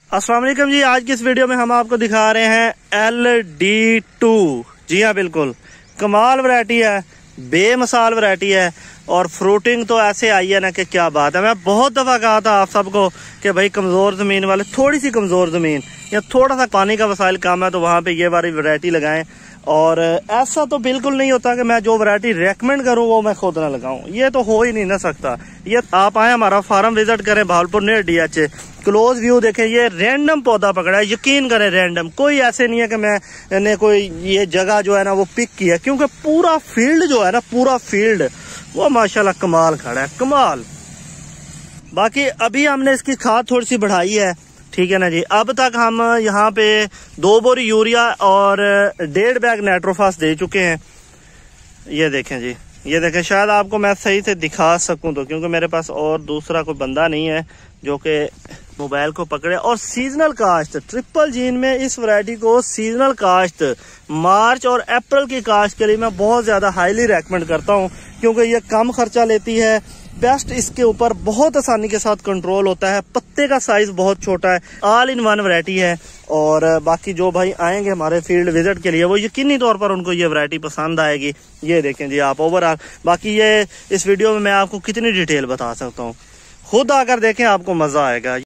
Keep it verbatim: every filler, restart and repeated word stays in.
अस्सलाम वालेकुम जी। आज की इस वीडियो में हम आपको दिखा रहे हैं एल डी टू। जी हाँ, बिल्कुल कमाल वैरायटी है, बेमिसाल वैरायटी है और फ्रूटिंग तो ऐसे आई है ना कि क्या बात है। मैं बहुत दफ़ा कहा था आप सबको कि भाई कमज़ोर ज़मीन वाले, थोड़ी सी कमज़ोर ज़मीन या थोड़ा सा पानी का वसाइल कम है तो वहाँ पे ये वाली वैरायटी लगाएं। और ऐसा तो बिल्कुल नहीं होता कि मैं जो वैरायटी रेकमेंड करूं वो मैं खुद ना लगाऊं, ये तो हो ही नहीं ना सकता। ये आप आए हमारा फार्म विजिट करें Bahawalpur near D H A, close view देखें। ये रैंडम पौधा पकड़ा है, यकीन करें रैंडम, कोई ऐसे नहीं है कि मैंने कोई ये जगह जो है ना वो पिक किया, क्योंकि पूरा फील्ड जो है ना, पूरा फील्ड वो माशाल्लाह कमाल खड़ा है, कमाल। बाकी अभी हमने इसकी खाद थोड़ी सी बढ़ाई है, ठीक है ना जी। अब तक हम यहाँ पे दो बोरी यूरिया और डेढ़ बैग नाइट्रोफास दे चुके हैं। ये देखें जी, ये देखें, शायद आपको मैं सही से दिखा सकूं तो, क्योंकि मेरे पास और दूसरा कोई बंदा नहीं है जो कि मोबाइल को पकड़े। और सीजनल काश्त ट्रिपल जीन में इस वैरायटी को सीजनल काश्त मार्च और अप्रैल की काश्त के लिए मैं बहुत ज्यादा हाईली रेकमेंड करता हूँ, क्योंकि ये कम खर्चा लेती है, पेस्ट इसके ऊपर बहुत आसानी के साथ कंट्रोल होता है, पत्ते का साइज बहुत छोटा है, ऑल इन वन वैरायटी है। और बाकी जो भाई आएंगे हमारे फील्ड विजिट के लिए वो यकीनी तौर पर उनको ये वैरायटी पसंद आएगी। ये देखें जी आप ओवरऑल। बाकी ये इस वीडियो में मैं आपको कितनी डिटेल बता सकता हूँ, खुद आकर देखें, आपको मजा आएगा।